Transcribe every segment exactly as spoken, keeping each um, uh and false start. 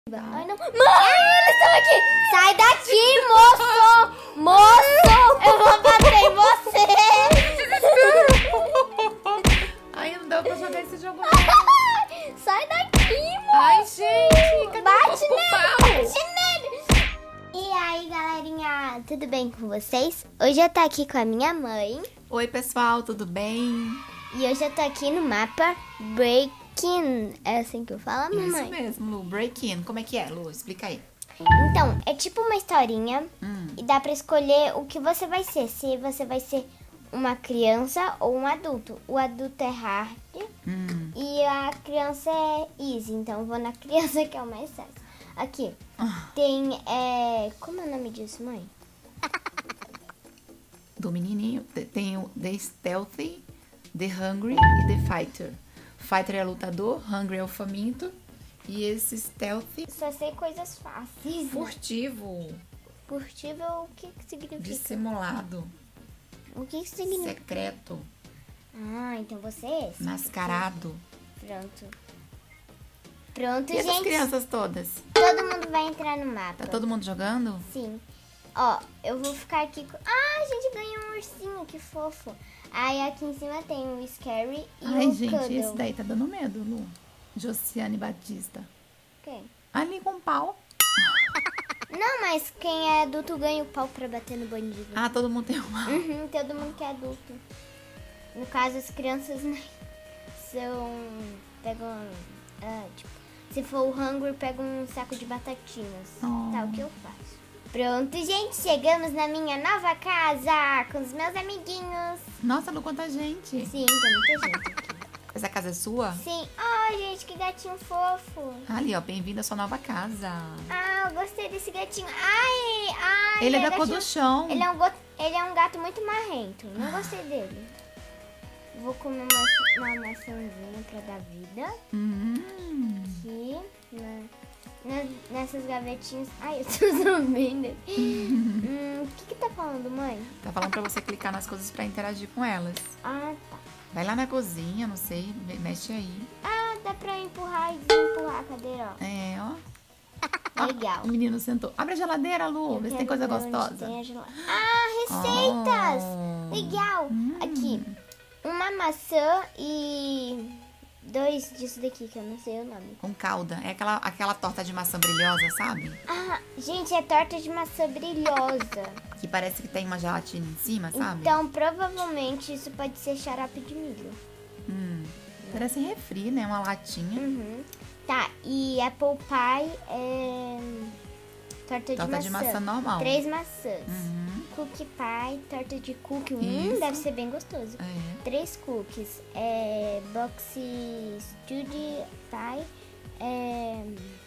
Ai, não. Mãe, eles estão aqui! Sai daqui, moço! Moço! Eu vou bater em você! Ai, não deu pra jogar esse jogo. Sai daqui, moço! Ai, gente! Cadê Bate o nele! pau? Bate nele! E aí, galerinha, tudo bem com vocês? Hoje eu tô aqui com a minha mãe. Oi, pessoal, tudo bem? E hoje eu tô aqui no mapa Breaking. É assim que eu falo, mamãe? Isso mesmo, Lu. Break-in. Como é que é, Lu? Explica aí. Então, é tipo uma historinha Hum. e dá pra escolher o que você vai ser. Se você vai ser uma criança ou um adulto. O adulto é hard Hum. e a criança é easy. Então, eu vou na criança que é o mais fácil. Aqui, Ah, tem... É... Como é o nome disso, mãe? do menininho. te- Tem o The Stealthy, The Hungry e The Fighter. Fighter é lutador, Hungry é o faminto. E esse Stealthy, Só sei coisas fáceis. furtivo, Furtivo, o que que significa? dissimulado, O que que significa? secreto, Ah, então você é esse. mascarado. Pronto. Pronto, E essas gente. crianças todas? Todo mundo vai entrar no mapa. Tá todo mundo jogando? Sim. Ó, eu vou ficar aqui com... Ah, a gente ganhou um ursinho, que fofo. Aí aqui em cima tem o Scary e Ai, o gente, Cuddle. esse daí tá dando medo, Lu. Josiane Batista. Quem? Ali com pau. Não, mas quem é adulto ganha o pau pra bater no bandido. Ah, todo mundo tem uma. Uhum, todo mundo que é adulto. No caso, as crianças né, são... Pegam... Ah, tipo, se for o Hungry, pega um saco de batatinhas. Oh. Tá, o que eu faço? Pronto, gente, chegamos na minha nova casa com os meus amiguinhos. Nossa, Lu, quanta gente. Sim, tem muita gente aqui. Essa casa é sua? Sim. Ai, gente, que gatinho fofo. Ali, ó, bem-vindo à sua nova casa. Ah, eu gostei desse gatinho. Ai, ai. Ele é da cor gatinho- do chão. Ele é, um go... ele é um gato muito marrento. Não gostei dele. Vou comer uma, uma maçãzinha pra dar vida. Hum. Aqui, na, na- nessas gavetinhas. Ai, eu tô subindo. hum, o que que tá falando, mãe? Tá falando pra você clicar nas coisas pra interagir com elas. Ah, tá. Vai lá na cozinha, não sei, me- mexe aí. Ah, dá pra empurrar e desempurrar a cadeira, ó. É, ó. Legal. O menino sentou. Abre a geladeira, Lu, vê se tem coisa Quero ver onde gostosa. tem a gela- Ah, receitas! Oh. Legal. Hum. Aqui, uma maçã e dois disso daqui, que eu não sei o nome. Com calda. É aquela, aquela torta de maçã brilhosa, sabe? Ah, gente, é torta de maçã brilhosa. Que parece que tem uma gelatina em cima, sabe? Então, provavelmente, isso pode ser xarope de milho. Hum. Parece refri, né? Uma latinha. Uhum. Tá, e apple pie é torta, Torta de de maçã. maçã normal. Três maçãs. Uhum. Cookie pie, torta de cookie. Hum, Isso. deve ser bem gostoso. É. Três cookies. É, boxy study pie. É,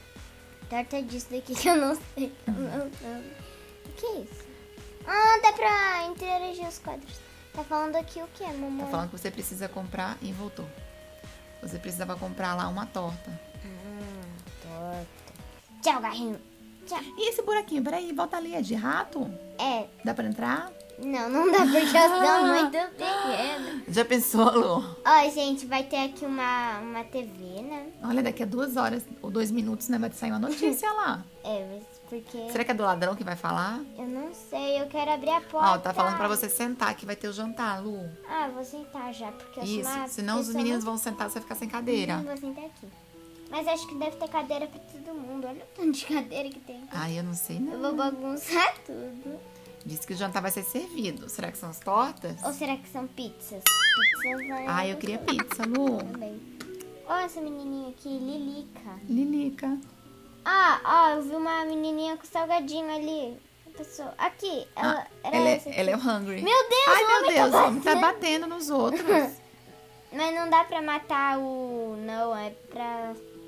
torta disso daqui que eu não sei. Eu não sei. O que é isso? Ah, dá pra interagir os quadros. Tá falando aqui o que, mamãe? Tá falando que você precisa comprar e voltou. Você precisava comprar lá uma torta. Ah, torta. Tchau, garrinho. Tchau. E esse buraquinho? Peraí, volta ali. É de rato? É, Dá pra entrar? não, não dá porque eu sou muito pequena. Já pensou, Lu? Ó, gente, vai ter aqui uma, uma T V, né? Olha, daqui a duas horas ou dois minutos, né? Vai sair uma notícia lá. É, mas porque... Será que é do ladrão que vai falar? Eu não sei, eu quero abrir a porta. Ó, tá falando pra você sentar que vai ter o jantar, Lu. Ah, vou sentar já, porque eu Isso, sou uma senão os pessoa meninos muito- vão sentar, você vai ficar sem cadeira. Não vou sentar aqui. Mas acho que deve ter cadeira pra todo mundo. Olha o tanto de cadeira que tem. Ai, eu não sei, Eu vou não. bagunçar tudo. Disse que o jantar vai ser servido. Será que são as tortas? Ou será que são pizzas? Pizzas vai... Ai, eu queria pizza, Lu. Também. Olha essa menininha aqui, Lilica. Lilica. Ah, ó, eu vi uma menininha com salgadinho ali. A pessoa... Aqui, ela Ah, era ela, essa é, aqui. ela é o hungry. Meu Deus, Ai, o meu homem Deus, tá o homem tá batendo. batendo nos outros. Mas não dá pra matar o... Não, é pra...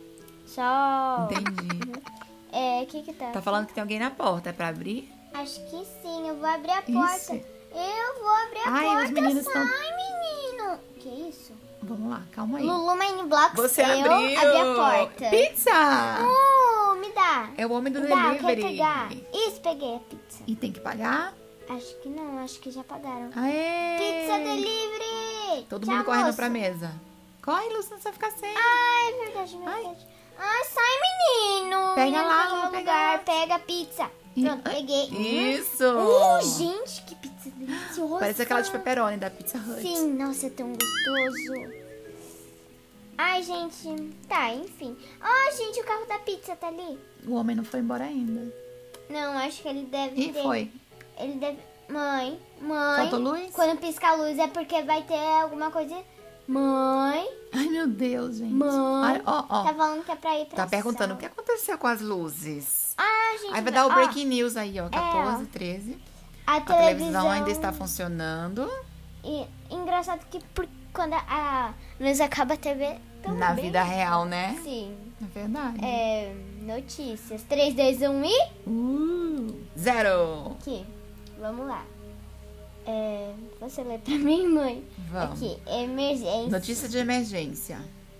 Só... Entendi. É, o que que tá? Tá falando que tem alguém na porta. É pra abrir? Acho que sim, eu vou abrir a porta. Isso. Eu vou abrir a Ai, porta, os meninos sai, tão- menino. Que isso? Vamos lá, calma aí. Lulu Mine Blocks, Você eu abriu! abri a porta. Pizza! Uh, me dá. É o homem do Me dá, eu quero delivery. pegar. Isso, peguei a pizza. E tem que pagar? Acho que não, acho que já pagaram. Aê! Pizza delivery! Todo Tchau, mundo correndo moça. pra mesa. Corre, Lu, senão você vai ficar sem. Ai, é verdade, é Ai. verdade. Ai, sai, menino. Pega Menino, lá, pega Lu, no pega lugar. lá. Pega a pizza. Pronto, peguei. Isso! Uh, gente, que pizza deliciosa. Parece aquela de pepperoni da Pizza Hut. Sim, nossa, é tão gostoso. Ai, gente. Tá, enfim. Ó, gente, o carro da pizza tá ali. O homem não foi embora ainda. Não, acho que ele deve E ter... foi. Ele deve... Mãe, mãe... Faltou luz? Quando pisca a luz é porque vai ter alguma coisa... Mãe, Ai, meu Deus, gente. mãe... Ai, ó, ó. Tá falando que é pra ir pra Tá perguntando o sala. que aconteceu com as luzes. Ah, gente... Aí vai dar o ó, breaking news aí, ó. quatorze, É. treze. A A televisão... televisão ainda está funcionando. E engraçado que por... quando a luz acaba a T V... também. Na vida real, né? Sim. É verdade. É... Notícias. três, dois, um e... Uh, zero. Aqui. Vamos lá. É... Você lê pra mim, mãe? Vamos. Aqui. Emergência. Notícia de emergência.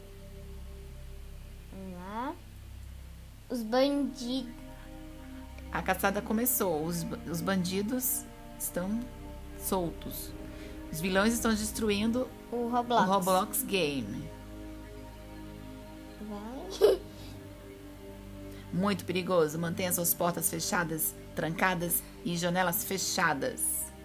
Vamos lá. Os bandidos... A caçada começou. Os, os bandidos estão soltos. Os vilões estão destruindo O Roblox. o Roblox Game. Vai. Muito perigoso. Mantenha suas portas fechadas, trancadas e janelas fechadas.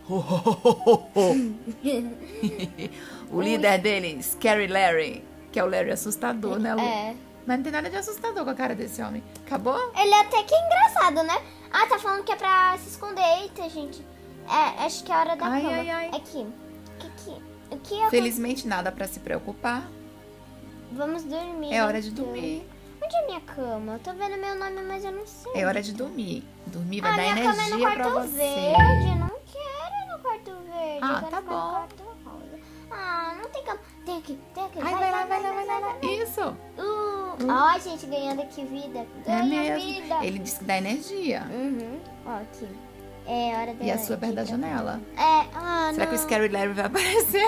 O líder deles, Scary Larry, que é o Larry assustador, né, Lu? É. Mas não tem nada de assustador com a cara desse homem. Acabou? Ele até que é engraçado, né? Ah, tá falando que é pra se esconder. Eita, gente. É, acho que é a hora da Ai, cama. ai, ai. Aqui. Que, que, o que é? Felizmente nada pra se preocupar. Vamos dormir. É hora de então. dormir. Onde é minha cama? Eu tô vendo meu nome, mas eu não sei. É hora de dormir. Dormir vai Ah, dar minha cama é no energia pra quarto você. verde. Eu não quero ir no quarto verde. Ah, eu quero tá ficar no bom. quarto rosa. Ah, não tem cama. Tem aqui, tem aqui. Ai, vai lá, vai lá, vai lá. vai lá. Isso. Uh, Ó, gente, ganhando aqui vida. É Ganha mesmo. vida. Ele disse que dá energia. Uhum. Ó, aqui. É hora da... E a sua é perto da de- janela. É, ah, Será não. que o Scary Larry vai aparecer?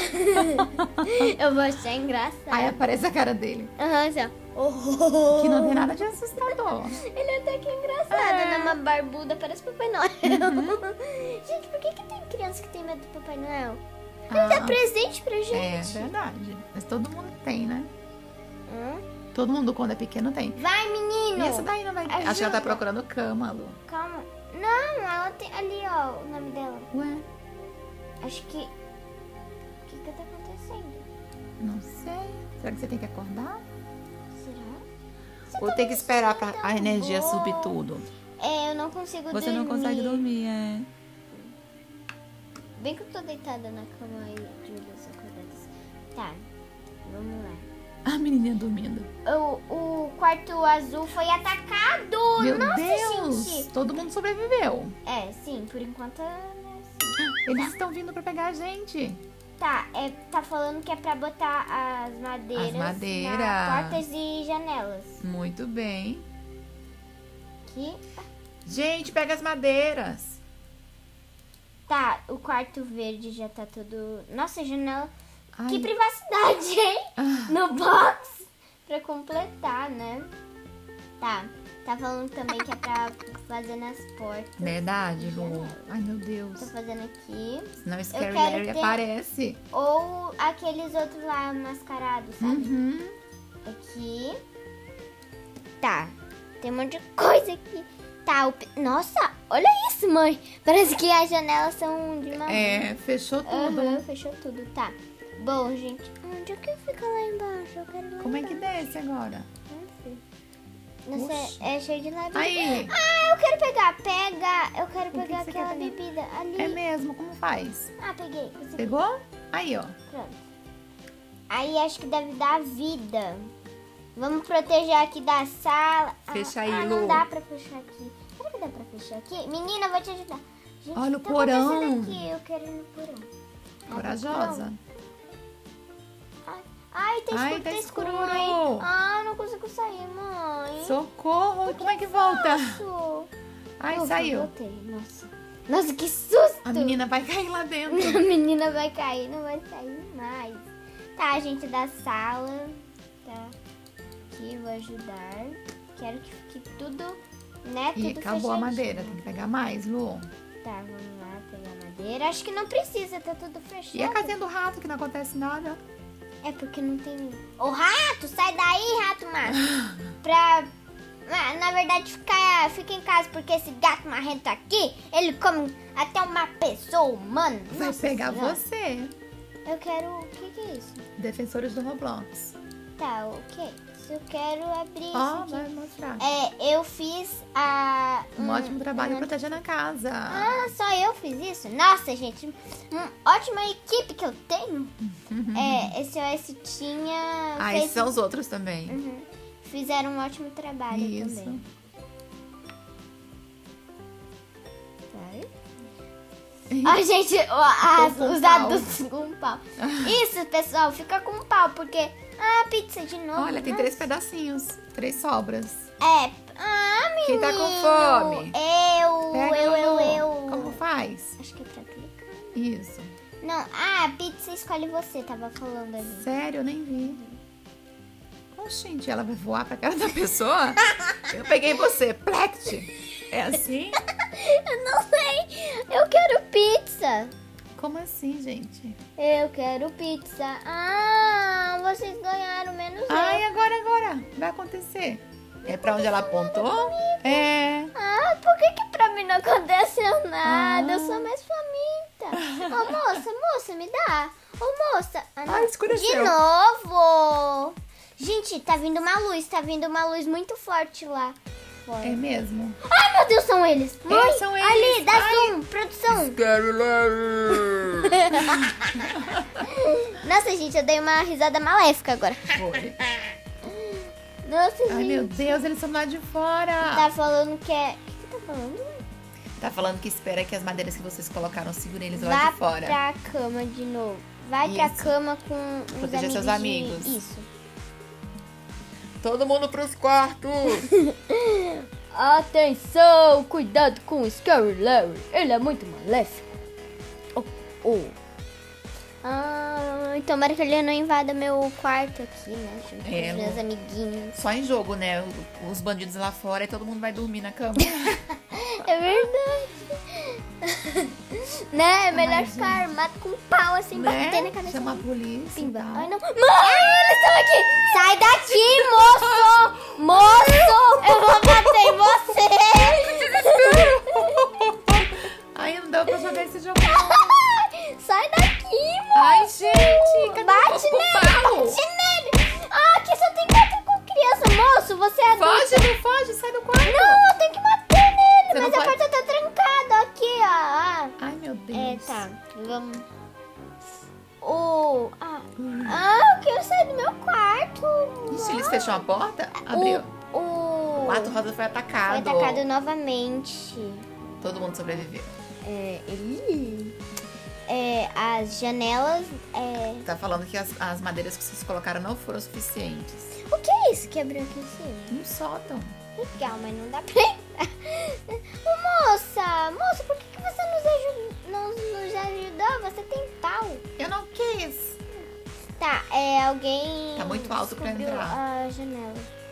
Eu vou achar engraçado. Aí aparece a cara dele. Aham, assim, ó. Oh. Que não tem nada de assustador. Ele é até que engraçado, É. né? Uma barbuda, parece Papai Noel. Gente, por que, que tem criança que tem medo do Papai Noel? Ele Ah, dá presente pra é gente. verdade. Mas todo mundo tem, né? Hum? Todo mundo, quando é pequeno, tem. Vai, menino! E essa daí não vai... Acho que ela Ajuda. tá procurando cama, Lu. Calma. Não, ela tem ali, ó, o nome dela. Ué, Acho que... O que que tá acontecendo? não sei. Será que você tem que acordar? Será? Você Ou tá tem que me esperar pra deixando a energia boa. subir tudo? É, eu não consigo Você dormir. não consegue dormir, é. Bem que eu tô deitada na cama aí, Júlia, acordadas. Tá, vamos lá. A menininha dormindo. O, o quarto azul foi atacado! Meu Nossa, Deus! gente! Todo mundo sobreviveu. É, sim, por enquanto é assim. Eles estão vindo pra pegar a gente. Tá, é, tá falando que é pra botar as madeiras, As madeiras. nas portas e janelas. Muito bem. Aqui. Gente, pega as madeiras. Tá, o quarto verde já tá todo... Nossa, janela... Ai. Que privacidade, hein? Ah. No box. Pra completar, né? Tá, tá falando também que é pra fazer nas portas. Verdade, Lu. Ai, meu Tô Deus. fazendo aqui. Senão o Scary quero Larry ter- aparece. Ou aqueles outros lá mascarados, sabe? Uhum. Aqui. Tá. Tem um monte de coisa aqui. Tá, o... pe- Nossa, olha isso, mãe. Parece que as janelas são de madeira. É, fechou tudo. Aham, fechou tudo, tá. Bom, gente, onde é que fica lá embaixo? Eu quero ir lá Como é que embaixo. desce agora? Não sei. Nossa, Oxi. é cheio de labirinto. Aí. Ah, eu quero pegar. Pega. Eu quero que pegar você aquela quer pegar? bebida ali. É mesmo, como faz? Ah, peguei. Consegui. Pegou? Aí, ó. Pronto. Aí acho que deve dar vida. Vamos proteger aqui da sala. Fecha ah, aí, ah, Lu. não dá pra fechar aqui. Será que dá pra fechar aqui? Menina, eu vou te ajudar. Gente, Olha o tá porão. acontecendo aqui? Eu quero ir no porão. Ah, Corajosa. porão. Ai, ai, tá Ai, escuro, tá tá escuro, escuro. mãe. Ah, não consigo sair, mãe. Socorro! Como é que volta? Nossa. Ai, Ufa, saiu. voltei. Nossa. Nossa, que susto. A menina vai cair lá dentro. A menina vai cair, não vai sair mais. Tá, gente da sala. Tá. Aqui, vou ajudar. Quero que fique tudo, né? E Tudo acabou a fechadinho. madeira. Tem que pegar mais, Lu. Tá, vamos lá pegar madeira. Acho que não precisa, tá tudo fechado. E a casinha do rato, que não acontece nada? É porque não tem... Ô, rato, sai daí, rato macho. Pra... Na, na verdade, fica, fica em casa, porque esse gato marrento aqui, ele come até uma pessoa humana. Vai Nossa pegar Senhora. você. Eu quero... O que, que é isso? Defensores do Roblox. Tá, o que é isso? Eu quero abrir Ó, isso vai aqui. mostrar. É, eu fiz a... Um ótimo trabalho um- protegendo a casa. Ah, só eu fiz isso? Nossa, gente, uma ótima equipe que eu tenho. É, esse O S tinha... Ah, fez- esses são os outros também. Uhum. Fizeram um ótimo trabalho Isso. também. Vai. Ó, gente, ó, as- Com os pau. adultos com pau. Isso, pessoal, fica com pau, porque... Ah, pizza de novo. Olha, tem Nossa. três pedacinhos. Três sobras. É. Ah, menino. Quem tá com fome? Eu, Pega, eu, eu, Lulu. eu. Como faz? Acho que é pra clicar. Isso. Não, ah, a pizza escolhe você, tava falando ali. Sério, eu nem vi. Oxente, ela vai voar pra cara da pessoa? Eu peguei você. Plect. É assim? Eu não sei. Eu quero pizza. Como assim, gente? Eu quero pizza. Ah, vocês ganharam menos Ai, eu. agora, agora. Vai acontecer. É pra onde ela apontou? É. Ah, por que que pra mim não aconteceu nada? Ah. Eu sou mais faminta. Ô, moça, moça, me dá. Ô, moça. Ah, não. Ai, escureceu. De novo. Gente, tá vindo uma luz. Tá vindo uma luz muito forte lá fora. É mesmo? Ai, meu Deus, são eles. Mãe, são eles. ali, dá Ai. zoom, produção. Scary Larry. Nossa, gente, eu dei uma risada maléfica agora. Foi. Nossa, Ai, gente. meu Deus, eles são lá de fora. Tá falando que é... O que que tá falando? Tá falando que espera que as madeiras que vocês colocaram segurem eles lá Vá de fora. pra cama de novo. Vai pra Isso. cama com os Proteger seus amigos amigos. de- Isso. Todo mundo pros quartos. Atenção, cuidado com o Scary Larry. Ele é muito maléfico. Oh, oh. Ah, tomara que ele não invada meu quarto aqui, né? Junto com É, os meus Lu. amiguinhos. Só em jogo, né? O- Os bandidos lá fora e todo mundo vai dormir na cama. É verdade. Né? É melhor Ai, ficar armado com um pau assim, bater na cabeça. Chama a dele. polícia. e Pimba. tal. Ai, não. Mãe, eles estão aqui. Sai daqui, moço. Moço, eu vou bater em você. Ai, não deu pra jogar esse jogo. não. Sai daqui, moço. Ai, gente, cadê Bate o nele, pau? bate nele. Ah, aqui só tem quatro com criança. Moço, você é adulto. Foge, não foge, sai do quarto. Não, eu tenho que bater nele. Você mas não a pode- porta tá trancada. Aqui, ó. Ah. Ai, meu Deus. É, tá. Vamos. O. Ah, ah, eu quero sair do meu quarto. Ixi, eles fechou a porta? Abriu. O. o... O quarto rosa foi Foi atacado. atacado novamente. Todo mundo sobreviveu. É, ih. É, as janelas. É... Tá falando que as, as madeiras que vocês colocaram não foram suficientes. O que é isso que abriu aqui em cima? No sótão. Legal, mas não dá pra entrar. Ô, moça, moça, por que, que você nos, aju- nos, nos ajudou? Você tem pau. Eu não quis. Tá, é alguém. Tá muito alto pra descobriu entrar. A janela.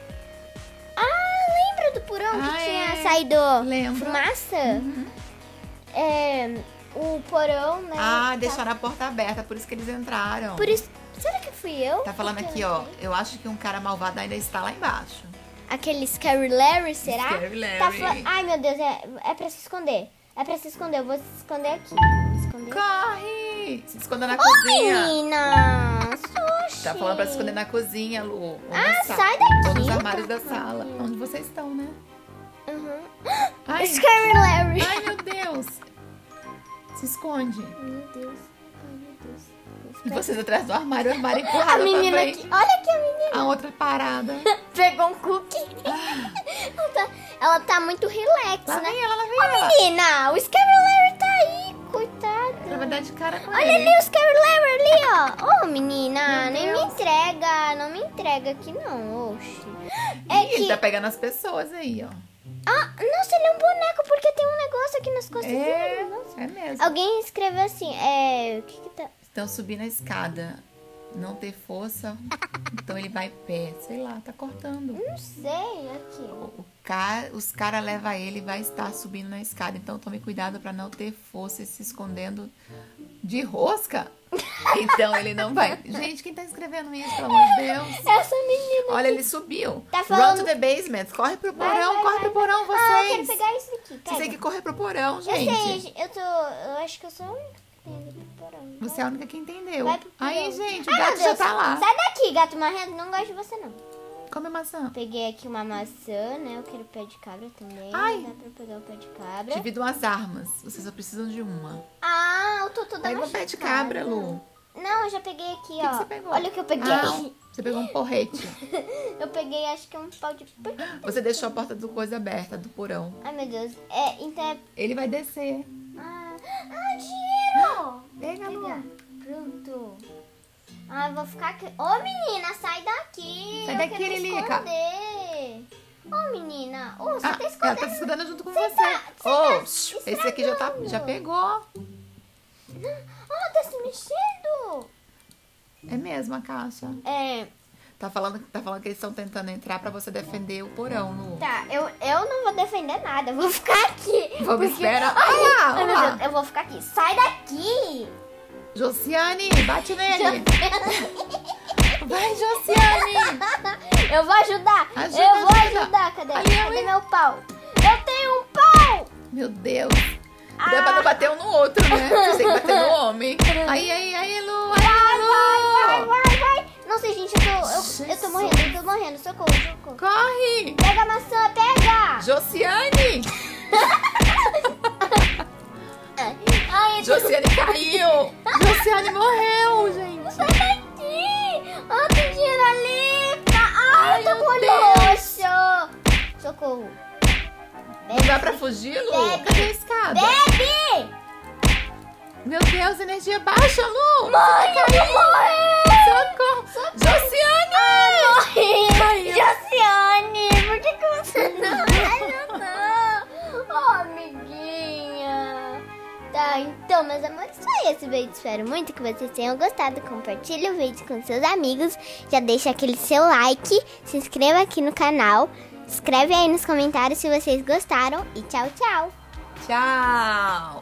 Ah, lembra do porão que Ah, tinha é. saído Lembro. fumaça? Uhum. É, o porão, né? Ah, tá- deixaram a porta aberta, por isso que eles entraram. Por isso. Será que fui eu? Tá falando Porque aqui, eu ó. não sei. Eu acho que um cara malvado ainda está lá embaixo. Aquele Scary Larry, será? Scary Larry. Tá fa- Ai, meu Deus, é, é pra se esconder. É pra se esconder. Eu vou se esconder aqui. Me esconder. Corre! Se esconda na Oi, cozinha. menina! Sushi! Tá falando pra se esconder na cozinha, Lu. Ou na Ah, sa- sai daqui. Ou nos armários da sala. Onde vocês estão, né? Uhum. Ai, Scary Larry! ai, meu Deus. Se esconde. Meu Deus. Ai, meu Deus. Vou E ficar- vocês atrás do armário, o armário A empurrado pra menina frente. aqui. Olha aqui a menina. A outra parada. Pegou um cookie. ela, tá, ela tá muito relax, Lá né? vem ela, lá vem Ô, ela. menina, o Scary Larry tá aí. Coitada. Ela vai dar de cara com Olha ele. ali o Scary Larry ali, ó. Ô, menina, Meu nem me Deus. entrega. Não me entrega aqui, não. Oxi. É Ih, que... Ele tá pegando as pessoas aí, ó. Ah, nossa, ele é um boneco porque tem um negócio aqui nas costas É, dele. Nossa. é mesmo. Alguém escreveu assim, é... O que que tá... Estão subindo a escada. Não ter força, então ele vai pé. Sei lá, tá cortando. Não sei, aqui. O cara, os caras levam ele e vai estar subindo na escada. Então tome cuidado pra não ter força e se escondendo de rosca. Então ele não vai. Gente, quem tá escrevendo isso, pelo amor de Deus? Essa menina. Olha, ele subiu. Tá falando- Run to the basement. Corre pro Vai, porão, vai, corre vai, pro vai. porão, Ah, eu quero vocês. pegar isso daqui. Vocês Pega. têm que correr pro porão, Eu gente. sei, eu tô. Eu acho que eu sou a única que tem ali pro porão. Você é a única que entendeu. Vai pro porão. Aí, gente, o Ai, meu gato já Deus. tá lá. Sai daqui, gato marrento. Não gosto de você, não. Come maçã. Peguei aqui uma maçã, né? Eu quero pé de cabra também. Ai. Dá pra pegar o pé de cabra. Dividam as armas. Vocês só precisam de uma. Ah, o Tutu dá Pega uma um pé de chocada. cabra, Lu. Não, eu já peguei aqui, O que ó. que você pegou? Olha o que eu peguei. Ah, você pegou um porrete. Eu peguei, acho que é um pau de... Você deixou a porta do coisa aberta, do porão. Ai, meu Deus. É, então é... Ele vai descer. Ah, ah dinheiro! Pega, Lu. Pega. Pronto. Ah, eu vou ficar aqui. Ô, menina, sai daqui. Sai Eu daqui, quero me Lilica. esconder. Ô, menina. Ô, você Ah, tá ela escondendo. tá se escondendo junto com Você você. tá- você Oh, tá shh, esse aqui já, tá, estragando. já pegou. Ah, tá se mexendo. É mesmo a caixa. É, Tá falando, tá falando que eles estão tentando entrar pra você defender o porão, Lu. tá. Eu, eu não vou defender nada. Eu vou ficar aqui. Vamos porque- esperar. Ai, Olha lá, ai, olha meu lá. Deus. Eu vou ficar aqui. Sai daqui. Josiane, bate nele. Vai, Josiane. Eu vou ajudar. Ajuda, eu vou ajuda. ajudar. Cadê? Ali, Cadê ali. meu pau? Eu tenho um pau. Meu Deus. Dá pra não bater um no outro, né? Você tem que bater no homem. Aí, aí, aí, Lu. Aí, Vai, vai, Lu. vai, vai. Nossa, gente, eu tô, eu, eu tô Jesus. morrendo, eu tô morrendo. Socorro, socorro. Corre. Pega a maçã, pega. Josiane. Ai, eu tô... Josiane caiu. Josiane morreu, gente. Sai daqui. Ah, tem dinheiro ali. Ai, eu tô com o olho roxo. Socorro. Não dá pra fugir, Lu? Bebe. Cadê a escada? Bebe. Meu Deus, energia baixa, Lu. Mãe, eu vou morrer. Socorro. Josiane. Morri. Josiane, por que, que você não ajuda? Oh, amiguinha. Tá, então, meus amores, foi esse vídeo. Espero muito que vocês tenham gostado. Compartilhe o vídeo com seus amigos. Já deixa aquele seu like. Se inscreva aqui no canal. Escreve aí nos comentários se vocês gostaram. E tchau, tchau. Tchau.